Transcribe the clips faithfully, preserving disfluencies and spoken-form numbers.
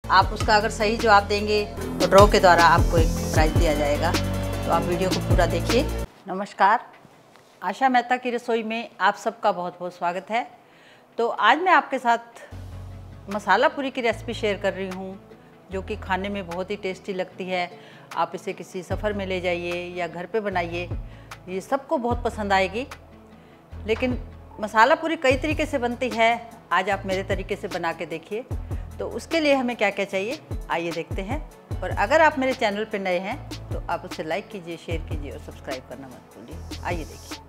आप उसका अगर सही जवाब देंगे तो ड्रॉ के द्वारा आपको एक प्राइज़ दिया जाएगा। तो आप वीडियो को पूरा देखिए। नमस्कार, आशा मेहता की रसोई में आप सबका बहुत बहुत स्वागत है। तो आज मैं आपके साथ मसाला पूरी की रेसिपी शेयर कर रही हूँ, जो कि खाने में बहुत ही टेस्टी लगती है। आप इसे किसी सफ़र में ले जाइए या घर पे बनाइए, ये सबको बहुत पसंद आएगी। लेकिन मसाला पूरी कई तरीके से बनती है, आज आप मेरे तरीके से बना के देखिए। तो उसके लिए हमें क्या क्या चाहिए आइए देखते हैं। और अगर आप मेरे चैनल पर नए हैं तो आप उसे लाइक कीजिए, शेयर कीजिए और सब्सक्राइब करना मत भूलिए। आइए देखिए।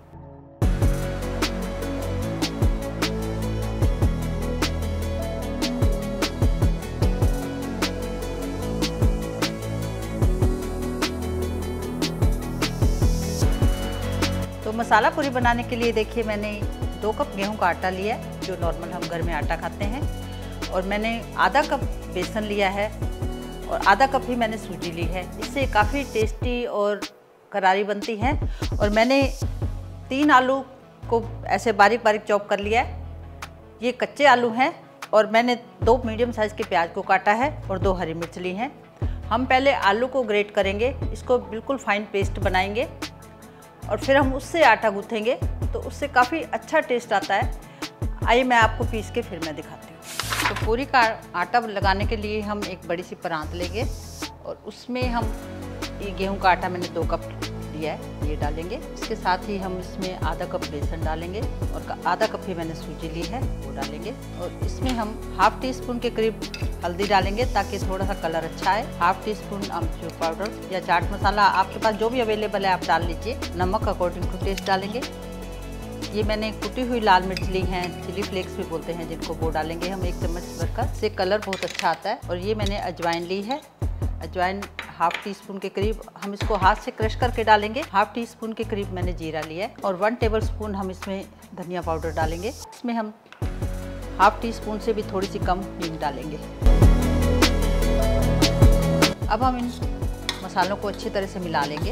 तो मसाला पूरी बनाने के लिए देखिए, मैंने दो कप गेहूं का आटा लिया है, जो नॉर्मल हम घर में आटा खाते हैं। और मैंने आधा कप बेसन लिया है और आधा कप ही मैंने सूजी ली है। इससे काफ़ी टेस्टी और करारी बनती है। और मैंने तीन आलू को ऐसे बारीक बारीक चॉप कर लिया है। ये कच्चे आलू हैं। और मैंने दो मीडियम साइज़ के प्याज को काटा है और दो हरी मिर्च ली हैं। हम पहले आलू को ग्रेट करेंगे, इसको बिल्कुल फाइन पेस्ट बनाएंगे और फिर हम उससे आटा गूँथेंगे, तो उससे काफ़ी अच्छा टेस्ट आता है। आइए मैं आपको पीस के फिर मैं दिखाती हूँ। तो पूरी का आटा लगाने के लिए हम एक बड़ी सी परात लेंगे और उसमें हम ये गेहूं का आटा मैंने दो कप लिया है, ये डालेंगे। इसके साथ ही हम इसमें आधा कप बेसन डालेंगे और आधा कप ही मैंने सूजी ली है, वो डालेंगे। और इसमें हम हाफ़ टी स्पून के करीब हल्दी डालेंगे ताकि थोड़ा सा कलर अच्छा आए। हाफ़ टी स्पून अमचूर पाउडर या चाट मसाला आपके पास जो भी अवेलेबल है आप डाल लीजिए। नमक अकॉर्डिंग टू टेस्ट डालेंगे। ये मैंने कुटी हुई लाल मिर्च ली हैं, चिली फ्लेक्स भी बोलते हैं जिनको, वो डालेंगे हम एक चम्मच भरकर। इससे कलर बहुत अच्छा आता है। और ये मैंने अजवाइन ली है, अजवाइन हाफ़ टी स्पून के करीब हम इसको हाथ से क्रश करके डालेंगे। हाफ़ टी स्पून के करीब मैंने जीरा लिया है और वन टेबल स्पून हम इसमें धनिया पाउडर डालेंगे। इसमें हम हाफ़ टी स्पून से भी थोड़ी सी कम हींग डालेंगे। अब हम इन मसालों को अच्छी तरह से मिला लेंगे।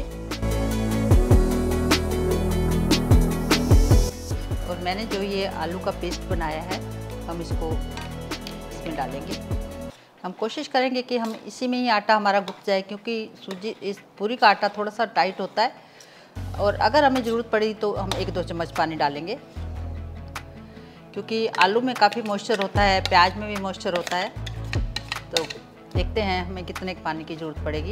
और मैंने जो ये आलू का पेस्ट बनाया है हम इसको इसमें डालेंगे। हम कोशिश करेंगे कि हम इसी में ही आटा हमारा गुथ जाए, क्योंकि सूजी इस पूरी का आटा थोड़ा सा टाइट होता है। और अगर हमें ज़रूरत पड़ी तो हम एक दो चम्मच पानी डालेंगे, क्योंकि आलू में काफ़ी मॉइस्चर होता है, प्याज में भी मॉइस्चर होता है। तो देखते हैं हमें कितने पानी की ज़रूरत पड़ेगी।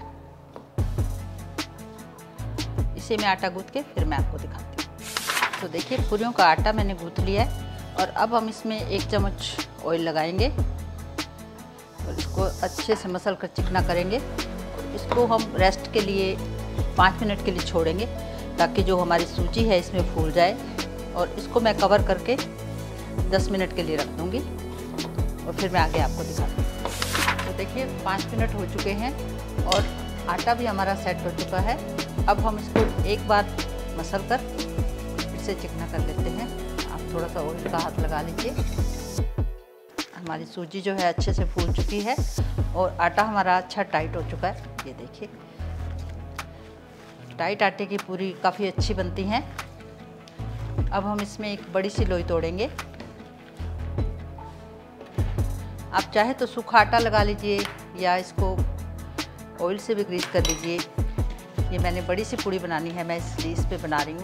इसी में आटा गूँथ के फिर मैं आपको दिखाती हूँ। तो देखिए पूरियों का आटा मैंने गूँथ लिया है और अब हम इसमें एक चम्मच ऑयल लगाएंगे और इसको अच्छे से मसल कर चिकना करेंगे। इसको हम रेस्ट के लिए पाँच मिनट के लिए छोड़ेंगे ताकि जो हमारी सूजी है इसमें फूल जाए। और इसको मैं कवर करके दस मिनट के लिए रख दूँगी और फिर मैं आगे आपको दिखाती हूँ। तो देखिए पाँच मिनट हो चुके हैं और आटा भी हमारा सेट हो चुका है। अब हम इसको एक बार मसल कर से चिकना कर लेते हैं। आप थोड़ा सा ऑयल का हाथ लगा लीजिए। हमारी सूजी जो है अच्छे से फूल चुकी है और आटा हमारा अच्छा टाइट हो चुका है। ये देखिए टाइट आटे की पूरी काफ़ी अच्छी बनती हैं। अब हम इसमें एक बड़ी सी लोई तोड़ेंगे। आप चाहे तो सूखा आटा लगा लीजिए या इसको ऑयल से भी ग्रीस कर लीजिए। ये मैंने बड़ी सी पूड़ी बनानी है, मैं इसलिए इस पे बना रही हूँ।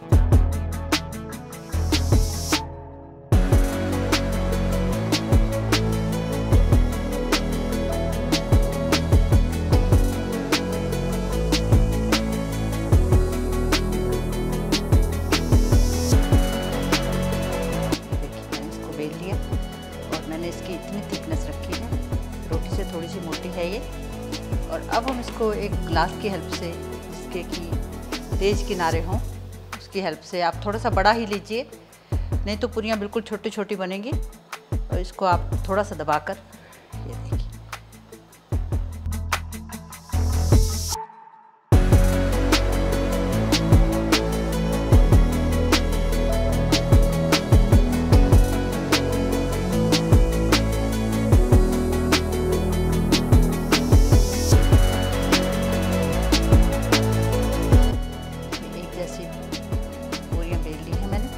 इसकी इतनी थिकनेस रखी है, रोटी से थोड़ी सी मोटी है ये। और अब हम इसको एक ग्लास की हेल्प से, जिसके कि तेज किनारे हों, उसकी हेल्प से आप थोड़ा सा बड़ा ही लीजिए, नहीं तो पूरियाँ बिल्कुल छोटी छोटी बनेंगी। और इसको आप थोड़ा सा दबाकर, ये देखिए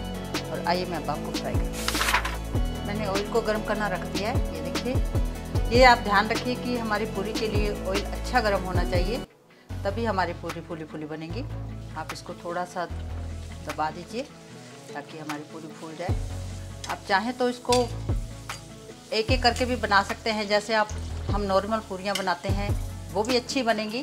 आइए मैं अब आपको फ्राई करूँ। मैंने ऑयल को गर्म करना रख दिया है। ये देखिए ये आप ध्यान रखिए कि हमारी पूरी के लिए ऑयल अच्छा गर्म होना चाहिए, तभी हमारी पूरी फूली फूली बनेगी। आप इसको थोड़ा सा दबा दीजिए ताकि हमारी पूरी फूल जाए। आप चाहें तो इसको एक एक करके भी बना सकते हैं, जैसे आप हम नॉर्मल पूरियां बनाते हैं, वो भी अच्छी बनेंगी।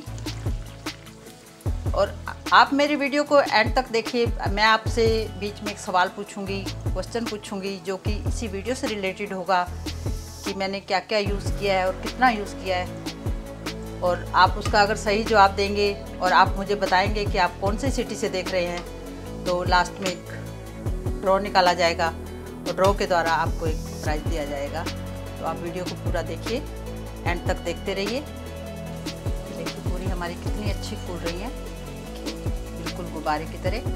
और आप मेरी वीडियो को एंड तक देखिए। मैं आपसे बीच में एक सवाल पूछूंगी, क्वेश्चन पूछूंगी, जो कि इसी वीडियो से रिलेटेड होगा कि मैंने क्या क्या यूज़ किया है और कितना यूज़ किया है। और आप उसका अगर सही जवाब देंगे और आप मुझे बताएंगे कि आप कौन सी सिटी से देख रहे हैं, तो लास्ट में एक ड्रॉ निकाला जाएगा और ड्रॉ के द्वारा आपको एक प्राइज़ दिया जाएगा। तो आप वीडियो को पूरा देखिए, एंड तक देखते रहिए। देखिए पूरी हमारी कितनी अच्छी फूल रही है, बिल्कुल गुब्बारे की तरह।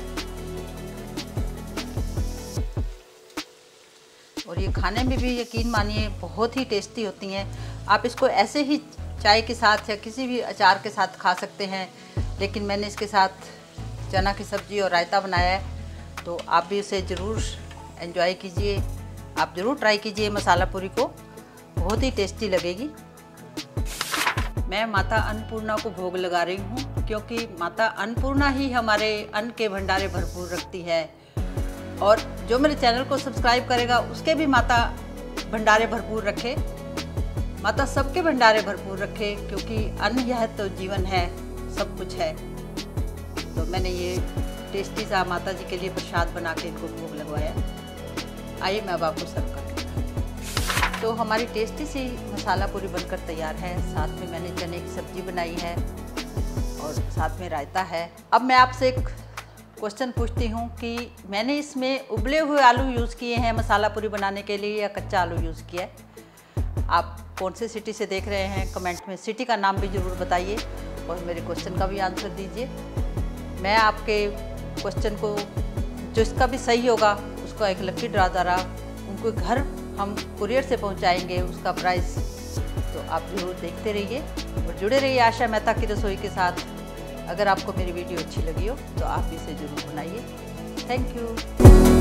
और ये खाने में भी यकीन मानिए बहुत ही टेस्टी होती हैं। आप इसको ऐसे ही चाय के साथ या किसी भी अचार के साथ खा सकते हैं, लेकिन मैंने इसके साथ चना की सब्ज़ी और रायता बनाया है, तो आप भी इसे ज़रूर एंजॉय कीजिए। आप ज़रूर ट्राई कीजिए मसाला पूरी को, बहुत ही टेस्टी लगेगी। मैं माता अन्नपूर्णा को भोग लगा रही हूँ, क्योंकि माता अन्नपूर्णा ही हमारे अन्न के भंडारे भरपूर रखती है। और जो मेरे चैनल को सब्सक्राइब करेगा उसके भी माता भंडारे भरपूर रखे, माता सबके भंडारे भरपूर रखे, क्योंकि अन्न यह तो जीवन है, सब कुछ है। तो मैंने ये टेस्टी सा माता जी के लिए प्रसाद बना के इनको भोग लगवाया। आइए मैं अब आपको सर्व करती हूँ। तो हमारी टेस्टी सी मसाला पूरी बनकर तैयार है। साथ में मैंने चने की सब्ज़ी बनाई है और साथ में रायता है। अब मैं आपसे एक क्वेश्चन पूछती हूँ कि मैंने इसमें उबले हुए आलू यूज़ किए हैं मसाला पूरी बनाने के लिए या कच्चा आलू यूज़ किया है। आप कौन से सिटी से देख रहे हैं, कमेंट में सिटी का नाम भी ज़रूर बताइए और मेरे क्वेश्चन का भी आंसर दीजिए। मैं आपके क्वेश्चन को, जो इसका भी सही होगा, उसका एक लकी ड्रा द्वारा उनको घर हम कुरियर से पहुंचाएंगे, उसका प्राइस। तो आप ज़रूर देखते रहिए और जुड़े रहिए आशा मेहता की रसोई के साथ। अगर आपको मेरी वीडियो अच्छी लगी हो तो आप इसे ज़रूर बनाइए। Thank you.